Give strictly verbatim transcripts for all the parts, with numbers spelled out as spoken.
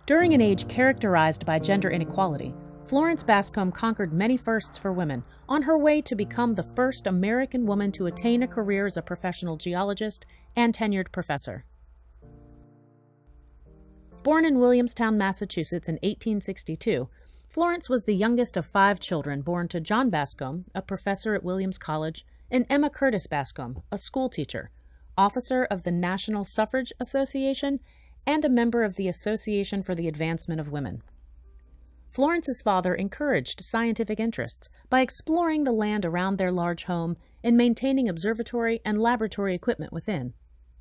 During an age characterized by gender inequality, Florence Bascom conquered many firsts for women on her way to become the first American woman to attain a career as a professional geologist and tenured professor. Born in Williamstown, Massachusetts in eighteen sixty-two, Florence was the youngest of five children born to John Bascom, a professor at Williams College, and Emma Curtis Bascom, a schoolteacher, officer of the National Suffrage Association, and a member of the Association for the Advancement of Women. Florence's father encouraged scientific interests by exploring the land around their large home and maintaining observatory and laboratory equipment within.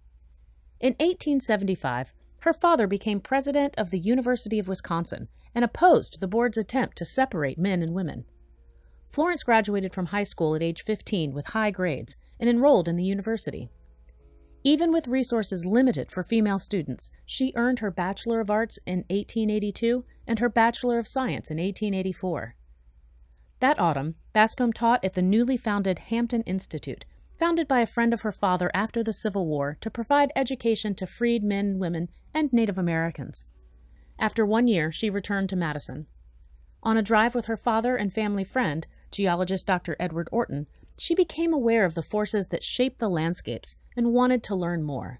In eighteen seventy-five, her father became president of the University of Wisconsin and opposed the board's attempt to separate men and women. Florence graduated from high school at age fifteen with high grades and enrolled in the university. Even with resources limited for female students, she earned her Bachelor of Arts in eighteen eighty-two and her Bachelor of Science in eighteen eighty-four. That autumn, Bascom taught at the newly founded Hampton Institute, founded by a friend of her father after the Civil War to provide education to freed men and women and Native Americans. After one year, she returned to Madison. On a drive with her father and family friend, geologist Doctor Edward Orton, she became aware of the forces that shape the landscapes and wanted to learn more.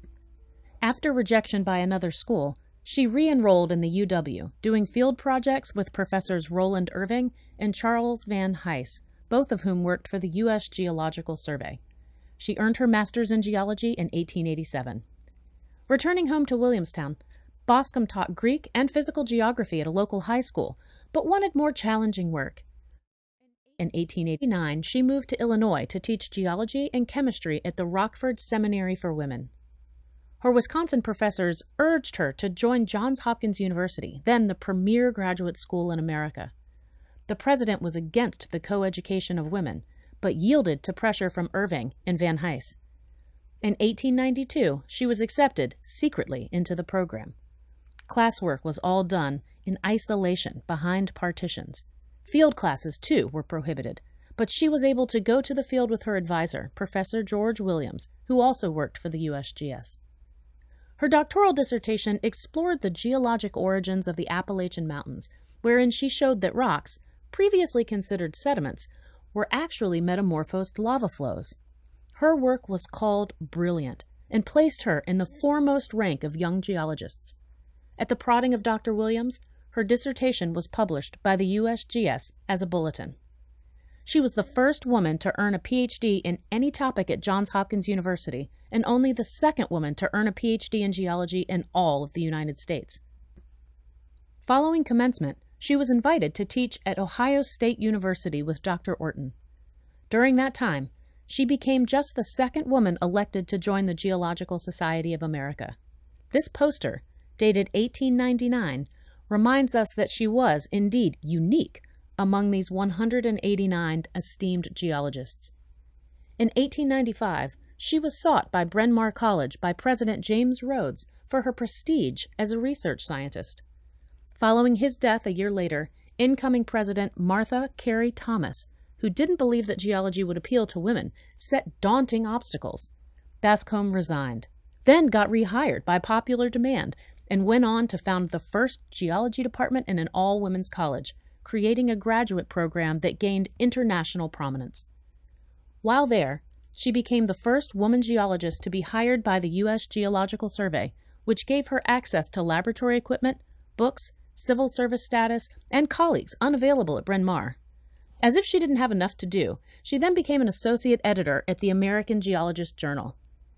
After rejection by another school, she re-enrolled in the U W, doing field projects with Professors Roland Irving and Charles Van Hise, both of whom worked for the U S Geological Survey. She earned her master's in geology in eighteen eighty-seven. Returning home to Williamstown, Bascom taught Greek and physical geography at a local high school, but wanted more challenging work. In eighteen eighty-nine, she moved to Illinois to teach geology and chemistry at the Rockford Seminary for Women. Her Wisconsin professors urged her to join Johns Hopkins University, then the premier graduate school in America. The president was against the co-education of women, but yielded to pressure from Irving and Van Hise. In eighteen ninety-two, she was accepted secretly into the program. Classwork was all done in isolation behind partitions. Field classes, too, were prohibited, but she was able to go to the field with her advisor, Professor George Williams, who also worked for the U S G S. Her doctoral dissertation explored the geologic origins of the Appalachian Mountains, wherein she showed that rocks, previously considered sediments, were actually metamorphosed lava flows. Her work was called brilliant and placed her in the foremost rank of young geologists. At the prodding of Doctor Williams, her dissertation was published by the U S G S as a bulletin. She was the first woman to earn a P H D in any topic at Johns Hopkins University and only the second woman to earn a P H D in geology in all of the United States. Following commencement, she was invited to teach at Ohio State University with Doctor Orton. During that time, she became just the second woman elected to join the Geological Society of America. This poster, dated eighteen ninety-nine, reminds us that she was, indeed, unique among these one hundred eighty-nine esteemed geologists. In eighteen ninety-five, she was sought by Bryn Mawr College by President James Rhodes for her prestige as a research scientist. Following his death a year later, incoming President Martha Carey Thomas, who didn't believe that geology would appeal to women, set daunting obstacles. Bascom resigned, then got rehired by popular demand, and went on to found the first geology department in an all-women's college, creating a graduate program that gained international prominence. While there, she became the first woman geologist to be hired by the U S Geological Survey, which gave her access to laboratory equipment, books, civil service status, and colleagues unavailable at Bryn Mawr. As if she didn't have enough to do, she then became an associate editor at the American Geologist Journal.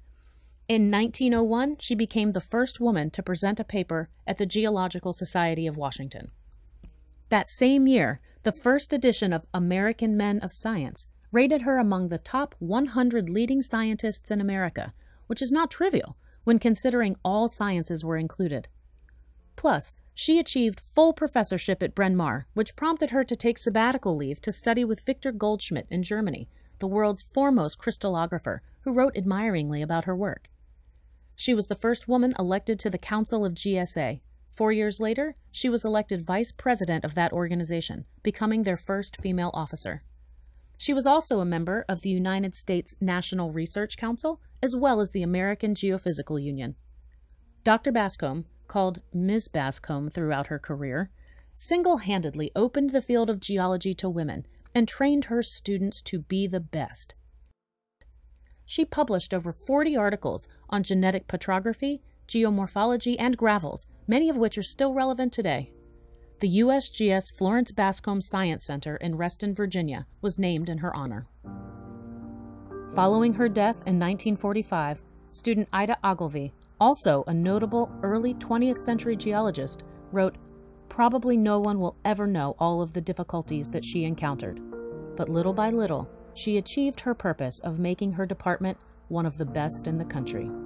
In nineteen oh one, she became the first woman to present a paper at the Geological Society of Washington. That same year, the first edition of American Men of Science rated her among the top one hundred leading scientists in America, which is not trivial when considering all sciences were included. Plus, she achieved full professorship at Bryn Mawr, which prompted her to take sabbatical leave to study with Victor Goldschmidt in Germany, the world's foremost crystallographer, who wrote admiringly about her work. She was the first woman elected to the Council of G S A. Four years later, she was elected vice president of that organization, becoming their first female officer. She was also a member of the United States National Research Council, as well as the American Geophysical Union. Doctor Bascom, called Miz Bascom throughout her career, single-handedly opened the field of geology to women and trained her students to be the best. She published over forty articles on genetic petrography, geomorphology, and gravels, many of which are still relevant today. The U S G S Florence Bascom Science Center in Reston, Virginia, was named in her honor. Following her death in nineteen forty-five, student Ida Ogilvy, also a notable early twentieth century geologist, wrote, "Probably no one will ever know all of the difficulties that she encountered, but little by little, she achieved her purpose of making her department one of the best in the country."